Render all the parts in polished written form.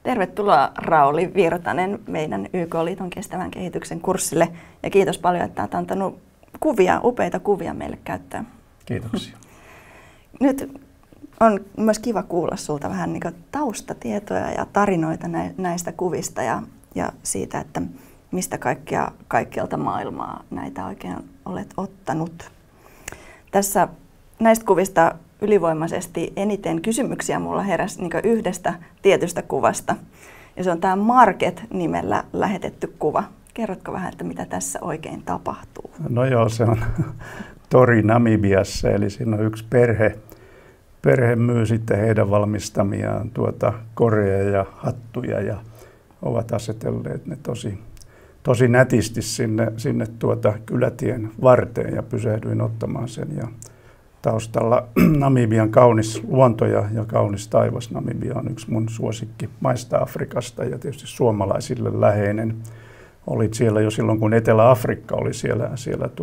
Tervetuloa Rauli Virtanen meidän YK-liiton kestävän kehityksen kurssille ja kiitos paljon, että olet antanut upeita kuvia meille käyttöön. Kiitoksia. Nyt on myös kiva kuulla sinulta vähän niin kuin taustatietoja ja tarinoita näistä kuvista ja siitä, että mistä kaikkialta maailmaa näitä oikein olet ottanut. Tässä näistä kuvista ylivoimaisesti eniten kysymyksiä mulla heräsi niin yhdestä tietystä kuvasta. Ja se on tämä Market-nimellä lähetetty kuva. Kerrotko vähän, että mitä tässä oikein tapahtuu? No joo, se on tori Namibiassa, eli siinä on yksi perhe myy sitten heidän valmistamiaan koreja ja hattuja ja ovat asetelleet ne tosi nätisti sinne kylätien varteen ja pysähdyin ottamaan sen. Ja taustalla Namibian kaunis luonto ja kaunis taivas. Namibia on yksi mun suosikkimaista Afrikasta ja tietysti suomalaisille läheinen. Olit siellä jo silloin, kun Etelä-Afrikka oli siellä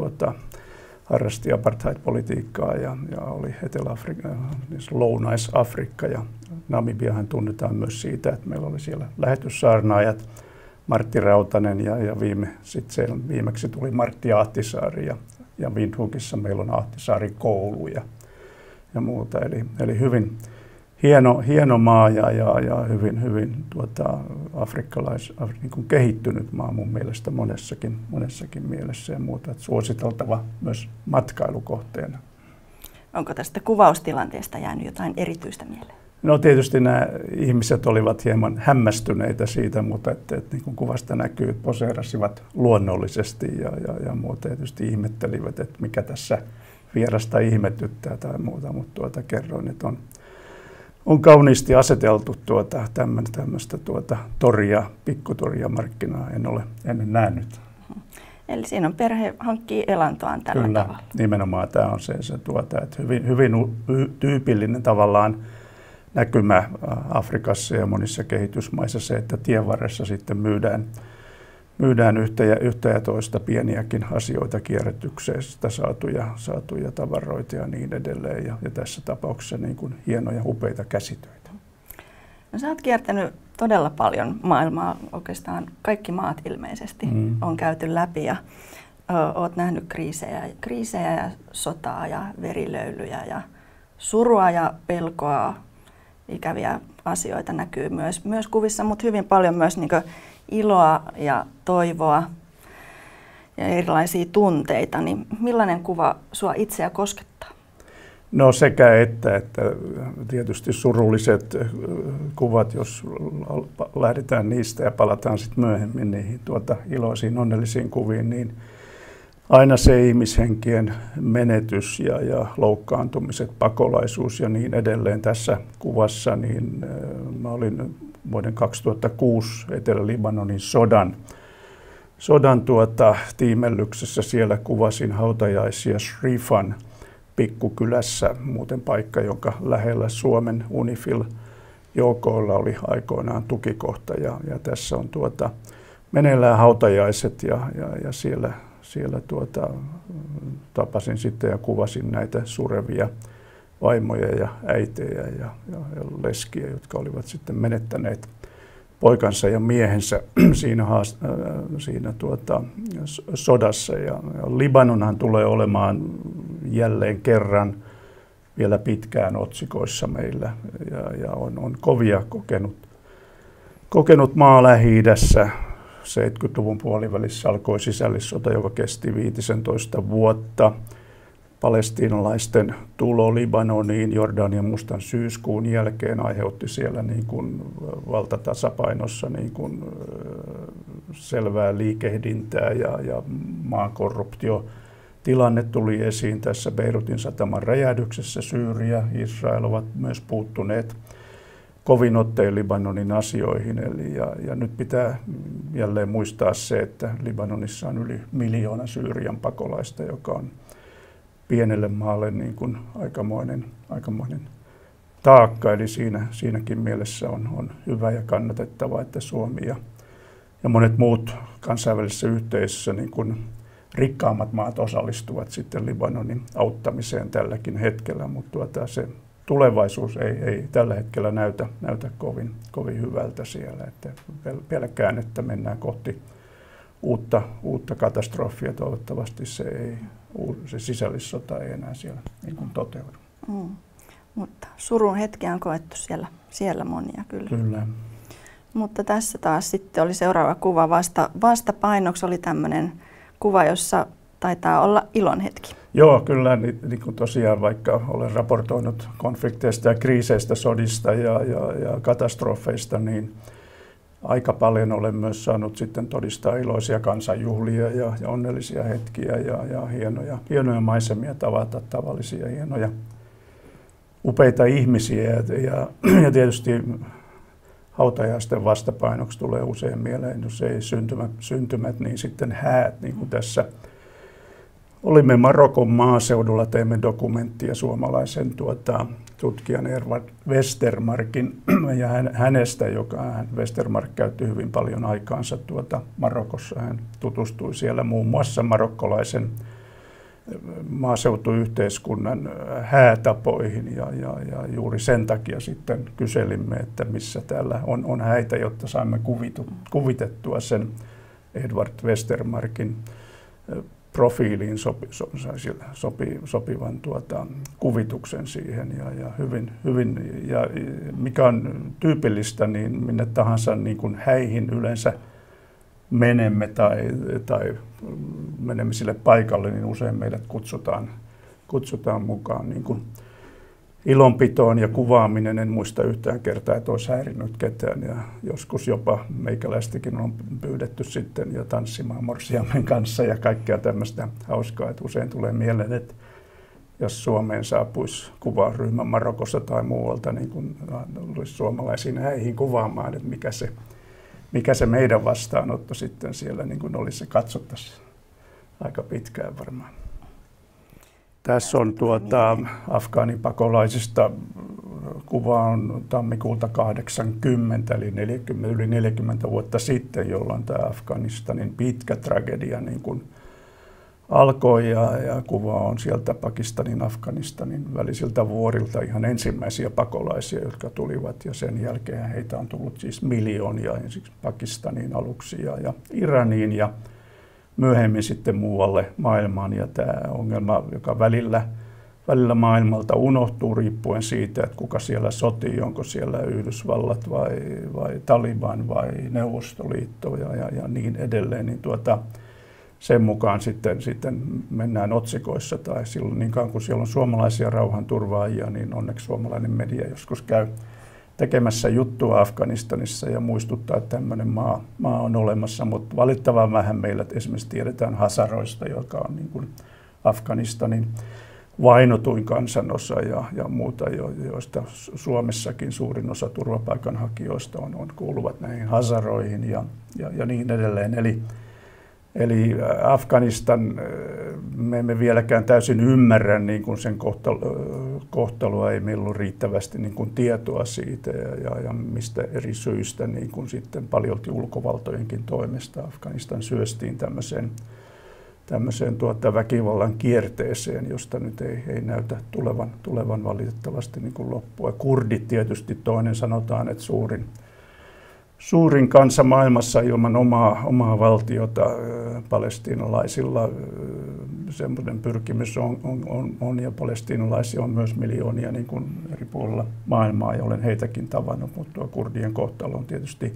harrasti apartheid-politiikkaa ja oli Etelä-Afrikka, Lounais-Afrikka. Ja Namibiahan tunnetaan myös siitä, että meillä oli siellä lähetyssaarnaajat Martti Rautanen ja viimeksi tuli Martti Ahtisaari ja Windhoekissa meillä on Ahtisaari koulu ja muuta. Eli hyvin hieno maa ja hyvin niin kuin kehittynyt maa mun mielestä monessakin mielessä ja muuta. Että suositeltava myös matkailukohteena. Onko tästä kuvaustilanteesta jäänyt jotain erityistä mieleen? No tietysti nämä ihmiset olivat hieman hämmästyneitä siitä, mutta että niin kuin kuvasta näkyy, että poseerasivat luonnollisesti ja muuta. Tietysti ihmettelivät, että mikä tässä vierasta ihmetyttää tai muuta, mutta kerroin, että on kauniisti aseteltu tämmöistä pikkutoria markkinaa, en ole ennen nähnyt. Eli siinä on perhe hankkii elantoaan tällä Kyllä, tavalla. nimenomaan tämä on se että hyvin tyypillinen tavallaan näkymä Afrikassa ja monissa kehitysmaissa se, että tien varressa sitten myydään yhtä ja toista pieniäkin asioita, kierrätyksestä saatuja tavaroita ja niin edelleen. Ja tässä tapauksessa niin kuin hienoja, upeita käsitöitä. No, sä oot kiertänyt todella paljon maailmaa, oikeastaan kaikki maat ilmeisesti on käyty läpi ja oot nähnyt kriisejä ja sotaa ja verilöylyjä ja surua ja pelkoa. Ikäviä asioita näkyy myös kuvissa, mutta hyvin paljon myös niin kuin iloa ja toivoa ja erilaisia tunteita. Niin millainen kuva sua itseä koskettaa? No sekä että tietysti surulliset kuvat, jos lähdetään niistä ja palataan sitten myöhemmin niihin iloisiin, onnellisiin kuviin, niin aina se ihmishenkien menetys ja loukkaantumiset, pakolaisuus ja niin edelleen tässä kuvassa, niin mä olin vuoden 2006 Etelä-Libanonin sodan tiimellyksessä. Siellä kuvasin hautajaisia Shrifan pikkukylässä, muuten paikka, jonka lähellä Suomen UNIFIL-joukoilla oli aikoinaan tukikohta. Ja tässä on meneillään hautajaiset ja siellä tapasin sitten ja kuvasin näitä surevia vaimoja ja äitejä ja leskiä, jotka olivat sitten menettäneet poikansa ja miehensä siinä sodassa. Ja Libanonhan tulee olemaan jälleen kerran vielä pitkään otsikoissa meillä ja on kovia kokenut maa Lähi-idässä. 70-luvun puolivälissä alkoi sisällissota, joka kesti 15 vuotta. Palestiinalaisten tulo Libanoniin Jordanian mustan syyskuun jälkeen aiheutti siellä niin kuin valtatasapainossa niin kuin selvää liikehdintää ja maan korruptiotilanne tuli esiin tässä Beirutin sataman räjähdyksessä. Syyria, Israel ovat myös puuttuneet kovin ottein Libanonin asioihin. Ja nyt pitää jälleen muistaa se, että Libanonissa on yli 1 miljoona Syyrian pakolaista, joka on pienelle maalle niin kuin aikamoinen taakka. Eli siinäkin mielessä on hyvä ja kannatettava, että Suomi ja monet muut kansainvälisessä yhteisössä niin kuin rikkaammat maat osallistuvat sitten Libanonin auttamiseen tälläkin hetkellä. Mutta se tulevaisuus ei tällä hetkellä näytä kovin hyvältä siellä. Että pelkään, että mennään kohti uutta katastrofia. Toivottavasti se sisällissota ei enää siellä niin kuin toteudu. Mutta surun hetkiä on koettu siellä monia kyllä. Kyllä. Mutta tässä taas sitten oli seuraava kuva. Vastapainoksi oli tämmöinen kuva, jossa taitaa olla ilon hetki. Joo, kyllä. Niin kuin tosiaan, vaikka olen raportoinut konflikteista ja kriiseistä, sodista ja katastrofeista, niin aika paljon olen myös saanut sitten todistaa iloisia kansanjuhlia ja onnellisia hetkiä ja hienoja maisemia, tavata tavallisia hienoja upeita ihmisiä. Ja tietysti hautajaisten vastapainoksi tulee usein mieleen, jos ei syntymät, niin sitten häät, niin kuin tässä. Olimme Marokon maaseudulla, teimme dokumenttia suomalaisen tutkijan Edward Westermarkin ja hänestä, Westermark käytti hyvin paljon aikaansa Marokossa. Hän tutustui siellä muun muassa marokkolaisen maaseutuyhteiskunnan häätapoihin ja juuri sen takia sitten kyselimme, että missä täällä on häitä, jotta saimme kuvitettua sen Edward Westermarkin profiiliin sopivan kuvituksen siihen ja hyvin ja mikä on tyypillistä, niin minne tahansa niin kuin häihin yleensä menemme tai menemme sille paikalle, niin usein meidät kutsutaan mukaan niin kuin ilonpitoon ja kuvaaminen. En muista yhtään kertaa, että olisi häirinnyt ketään ja joskus jopa meikäläistäkin on pyydetty sitten jo tanssimaan morsiamen kanssa ja kaikkea tämmöistä hauskaa. Että usein tulee mieleen, että jos Suomeen saapuisi kuvausryhmä Marokossa tai muualta, niin kun olisi suomalaisiin häihin kuvaamaan, että mikä se meidän vastaanotto sitten siellä niin kun olisi, se katsottaisiin aika pitkään varmaan. Tässä on afgaanipakolaisista kuva on tammikuulta 80, eli yli 40 vuotta sitten, jolloin tämä Afganistanin pitkä tragedia niin kuin alkoi ja kuva on sieltä Pakistanin, Afganistanin välisiltä vuorilta ihan ensimmäisiä pakolaisia, jotka tulivat ja sen jälkeen heitä on tullut siis miljoonia ensiksi Pakistaniin aluksi ja Iraniin ja myöhemmin sitten muualle maailmaan. Ja tämä ongelma, joka välillä maailmalta unohtuu riippuen siitä, että kuka siellä sotii, onko siellä Yhdysvallat vai Taliban vai Neuvostoliitto ja niin edelleen, niin sen mukaan sitten mennään otsikoissa tai silloin niin kauan kun siellä on suomalaisia rauhanturvaajia, niin onneksi suomalainen media joskus käy tekemässä juttua Afganistanissa ja muistuttaa, että tämmöinen maa on olemassa, mutta valittavan vähän meillä esimerkiksi tiedetään hazaroista, joka on niin kuin Afganistanin vainotuin kansanosa ja muuta, joista Suomessakin suurin osa turvapaikanhakijoista kuuluvat näihin hazaroihin ja niin edelleen. Eli Afganistan, me emme vieläkään täysin ymmärrä niin kuin sen kohtaloa, ei meillä ole riittävästi niin kuin tietoa siitä ja mistä eri syistä niin kuin sitten paljolti ulkovaltojenkin toimesta Afganistan syöstiin tämmöiseen väkivallan kierteeseen, josta nyt ei näytä tulevan valitettavasti niin kuin loppua. Kurdit tietysti toinen, sanotaan, että suurin kansa maailmassa ilman omaa valtiota palestiinalaisilla semmoinen pyrkimys on ja palestiinalaisia on myös miljoonia niin kuin eri puolilla maailmaa ja olen heitäkin tavannut, mutta tuo kurdien kohtalo on tietysti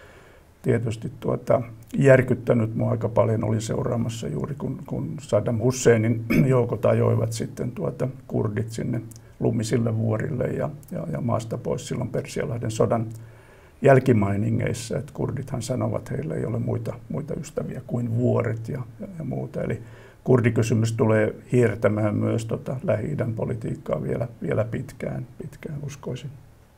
järkyttänyt mua aika paljon. Olin seuraamassa juuri kun Saddam Husseinin joukot ajoivat sitten kurdit sinne lumisille vuorille ja maasta pois silloin Persianlahden sodan jälkimainingeissa, että kurdithan sanovat, että heillä ei ole muita ystäviä kuin vuoret ja muuta. Eli kurdikysymys tulee hiertämään myös Lähi-idän politiikkaa vielä pitkään uskoisin.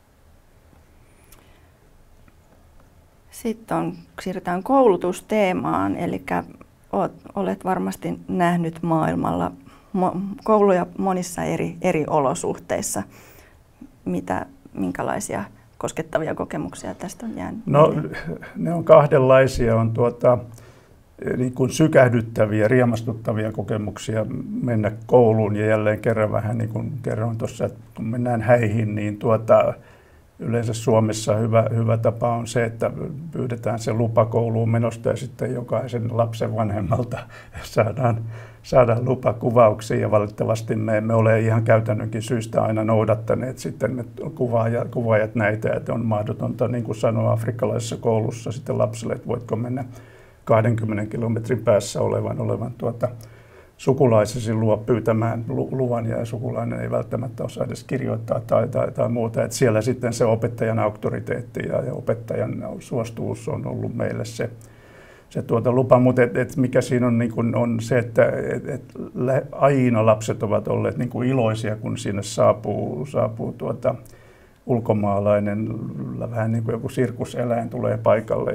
Sitten siirrytään koulutusteemaan, eli olet varmasti nähnyt maailmalla kouluja monissa eri olosuhteissa. Minkälaisia koskettavia kokemuksia tästä on jäänyt? No, ne on kahdenlaisia. On niin kuin sykähdyttäviä, riemastuttavia kokemuksia mennä kouluun. Ja jälleen kerran vähän niin kuin kerroin tuossa, että kun mennään häihin, niin yleensä Suomessa hyvä tapa on se, että pyydetään se lupa kouluun menosta ja sitten jokaisen lapsen vanhemmalta saadaan lupa kuvauksiin. Ja valitettavasti me emme ole ihan käytännönkin syystä aina noudattaneet sitten ne kuvaajat näitä, että on mahdotonta niin kuin sanoa afrikkalaisessa koulussa sitten lapselle, että voitko mennä 20 kilometrin päässä olevan sukulaisesi luo pyytämään luvan ja sukulainen ei välttämättä osaa edes kirjoittaa tai muuta. Et siellä sitten se opettajan auktoriteetti ja opettajan suostumus on ollut meille se lupa, mutta mikä siinä on, niin kun, on se, että aina lapset ovat olleet niin kun iloisia, kun sinne saapuu ulkomaalainen, vähän niin kuin joku sirkuseläin tulee paikalle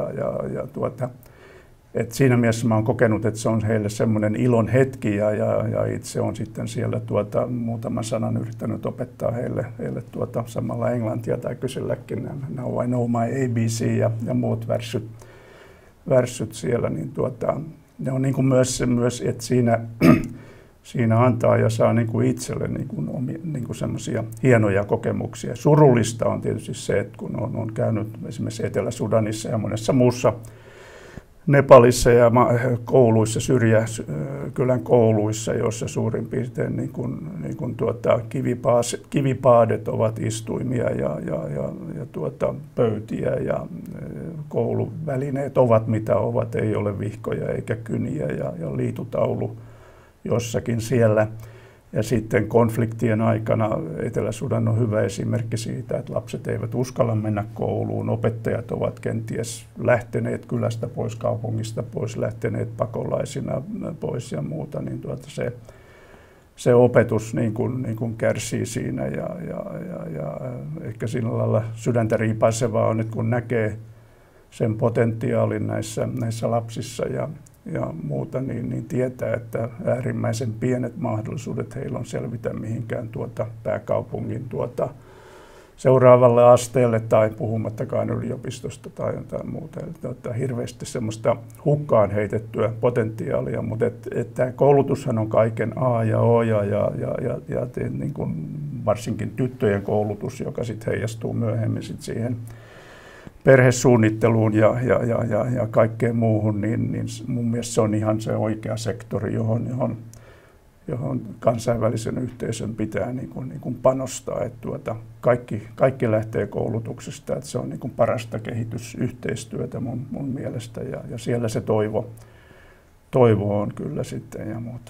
et siinä mielessä mä oon kokenut, että se on heille semmoinen ilon hetki ja itse on sitten siellä muutaman sanan yrittänyt opettaa heille samalla englantia tai kyselläkin Now I know my ABC ja muut värssyt siellä, niin ne on niin kuin myös että siinä antaa ja saa niin kuin itselle niin kuin semmoisia hienoja kokemuksia. Surullista on tietysti se, että kun on käynyt esimerkiksi Etelä-Sudanissa ja monessa muussa Nepalissa ja kouluissa, syrjäkylän kouluissa, joissa suurin piirtein kivipaadet ovat istuimia ja pöytiä ja kouluvälineet ovat mitä ovat, ei ole vihkoja eikä kyniä ja liitutaulu jossakin siellä. Ja sitten konfliktien aikana Etelä-Sudan on hyvä esimerkki siitä, että lapset eivät uskalla mennä kouluun. Opettajat ovat kenties lähteneet kylästä pois, kaupungista pois, lähteneet pakolaisina pois ja muuta. Niin se opetus niin kuin kärsii siinä ja ehkä sillä lailla sydäntä riipaisevaa on, että kun näkee sen potentiaalin näissä lapsissa ja muuta, niin tietää, että äärimmäisen pienet mahdollisuudet heillä on selvitä mihinkään pääkaupungin seuraavalle asteelle tai puhumattakaan yliopistosta tai jotain muuta. Eli hirveästi semmoista hukkaan heitettyä potentiaalia, mutta että koulutushan on kaiken A ja O ja niin kuin varsinkin tyttöjen koulutus, joka sitten heijastuu myöhemmin sit siihen perhesuunnitteluun ja kaikkeen muuhun, niin mun mielestä se on ihan se oikea sektori, johon kansainvälisen yhteisön pitää niin kuin panostaa. Että kaikki lähtee koulutuksesta, että se on niin kuin parasta kehitysyhteistyötä mun mielestä ja siellä se toivo on kyllä sitten ja muuta.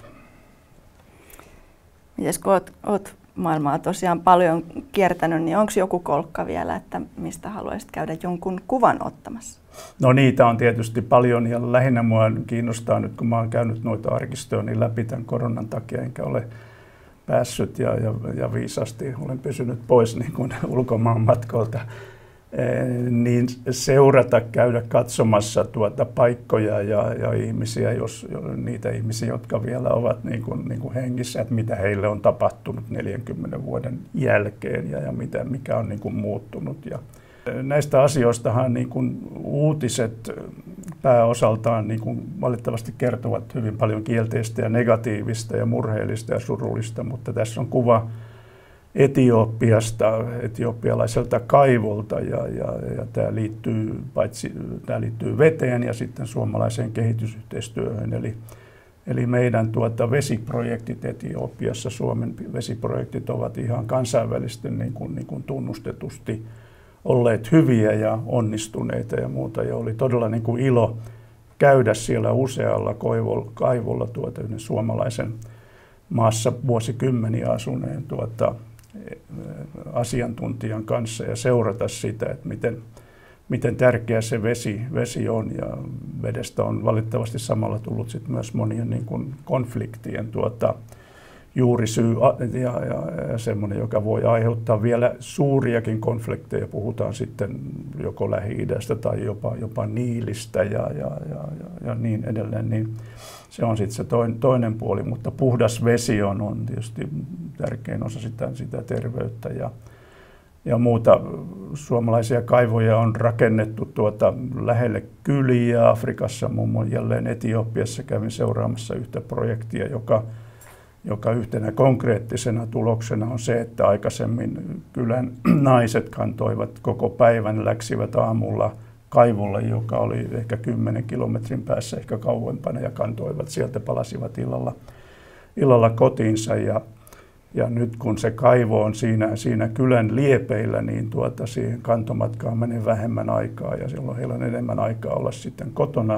Mites kun oot maailmaa tosiaan paljon kiertänyt, niin onko joku kolkka vielä, että mistä haluaisit käydä jonkun kuvan ottamassa? No niitä on tietysti paljon ja lähinnä mua kiinnostaa nyt, kun mä oon käynyt noita arkistoja niin läpi tämän koronan takia, enkä ole päässyt ja viisasti olen pysynyt pois niin kuin ulkomaan matkoilta, niin seurata, käydä katsomassa paikkoja ja ihmisiä, jos niitä ihmisiä, jotka vielä ovat niin kuin hengissä, että mitä heille on tapahtunut 40 vuoden jälkeen ja mikä on niin kuin muuttunut. Ja näistä asioistahan niin kuin uutiset pääosaltaan niin kuin valitettavasti kertovat hyvin paljon kielteistä ja negatiivista ja murheellista ja surullista, mutta tässä on kuva Etiopiasta, etiopialaiselta kaivolta ja tämä liittyy veteen ja sitten suomalaiseen kehitysyhteistyöhön. Eli meidän vesiprojektit Etiopiassa, Suomen vesiprojektit ovat ihan kansainvälisesti niin kuin tunnustetusti olleet hyviä ja onnistuneita ja muuta. Ja oli todella niin kuin ilo käydä siellä usealla kaivolla yhden suomalaisen maassa vuosikymmeniä asuneen asiantuntijan kanssa ja seurata sitä, että miten tärkeä se vesi on. Ja vedestä on valitettavasti samalla tullut sit myös monien niin kuin konfliktien juurisyy ja semmoinen, joka voi aiheuttaa vielä suuriakin konflikteja. Puhutaan sitten joko Lähi-idästä tai jopa Niilistä ja niin edelleen. Niin se on sitten se toinen puoli, mutta puhdas vesi on tietysti tärkein osa sitä terveyttä ja muuta suomalaisia kaivoja on rakennettu lähelle kyliä Afrikassa, muun muassa jälleen Etiopiassa kävin seuraamassa yhtä projektia, joka yhtenä konkreettisena tuloksena on se, että aikaisemmin kylän naiset kantoivat koko päivän, läksivät aamulla kaivolle, joka oli ehkä 10 kilometrin päässä, ehkä kauempana, ja kantoivat sieltä, palasivat illalla kotiinsa. Ja nyt kun se kaivo on siinä kylän liepeillä, niin siihen kantomatkaan menee vähemmän aikaa, ja silloin heillä on enemmän aikaa olla sitten kotona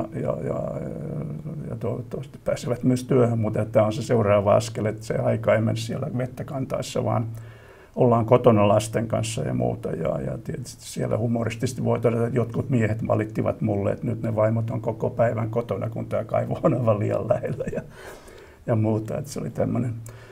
ja toivottavasti pääsevät myös työhön, mutta tämä on se seuraava askel, että se aika ei mene siellä vettä kantaessa, vaan ollaan kotona lasten kanssa ja muuta. Ja tietysti siellä humoristisesti voi todeta, että jotkut miehet valittivat mulle, että nyt ne vaimot on koko päivän kotona, kun tämä kaivo on aivan liian lähellä ja muuta. Että se oli tämmöinen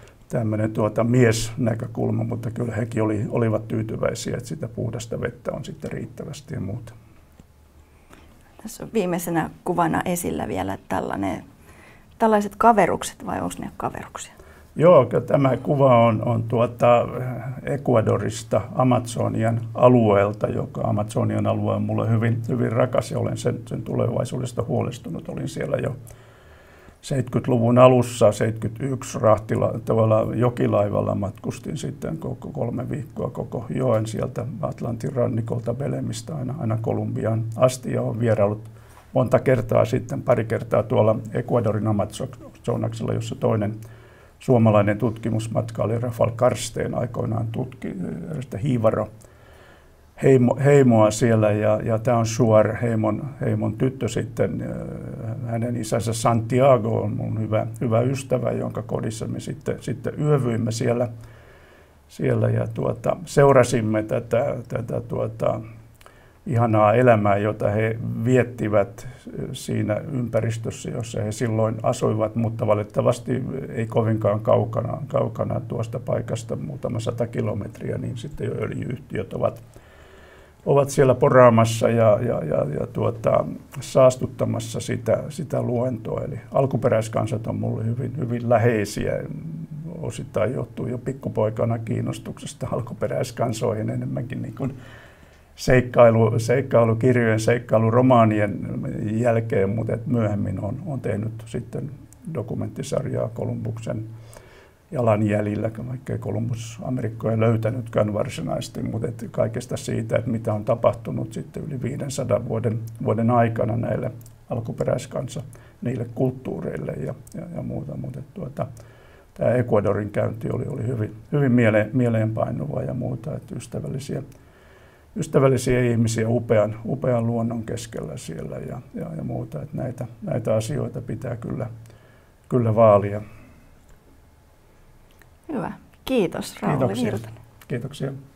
miesnäkökulma, mutta kyllä hekin olivat tyytyväisiä, että sitä puhdasta vettä on sitten riittävästi ja muuta. Tässä on viimeisenä kuvana esillä vielä tällaiset kaverukset, vai onko ne kaveruksia? Joo, tämä kuva on Ecuadorista, Amazonian alueelta, joka Amazonian alue on mulle hyvin, hyvin rakas ja olen sen tulevaisuudesta huolestunut. Olin siellä jo 70-luvun alussa, 71 jokilaivalla matkustin sitten 3 viikkoa koko joen sieltä Atlantin rannikolta Belemistä aina Kolumbiaan asti, ja olen vieraillut monta kertaa sitten, pari kertaa tuolla Ecuadorin Amazonaksella, jossa toinen suomalainen tutkimusmatka oli Rafael Karsten, aikoinaan hiivaro heimoa siellä, ja tämä on Suar heimon tyttö sitten. Hänen isänsä Santiago on mun hyvä ystävä, jonka kodissa me sitten yövyimme siellä ja seurasimme tätä ihanaa elämää, jota he viettivät siinä ympäristössä, jossa he silloin asuivat, mutta valitettavasti ei kovinkaan kaukana tuosta paikasta, muutama 100 kilometriä, niin sitten jo öljy-yhtiöt ovat siellä poraamassa ja saastuttamassa sitä luontoa. Eli alkuperäiskansat on mulle hyvin läheisiä. Osittain johtuu jo pikkupoikana kiinnostuksesta alkuperäiskansoihin enemmänkin niin kuin seikkailukirjojen, seikkailuromaanien jälkeen, mutta myöhemmin on tehnyt sitten dokumenttisarjaa Kolumbuksen jalanjäljillä, vaikkei Kolumbus Amerikkoja löytänytkään varsinaisesti, mutta kaikesta siitä, että mitä on tapahtunut sitten yli 500 vuoden aikana näille alkuperäiskansa, niille kulttuureille ja muuta. Mutta tämä Ecuadorin käynti oli hyvin mieleenpainuva ja muuta, että ystävällisiä ihmisiä upean luonnon keskellä siellä ja muuta, että näitä asioita pitää kyllä vaalia. Hyvä. Kiitos, Rauli Virtanen. Kiitoksia.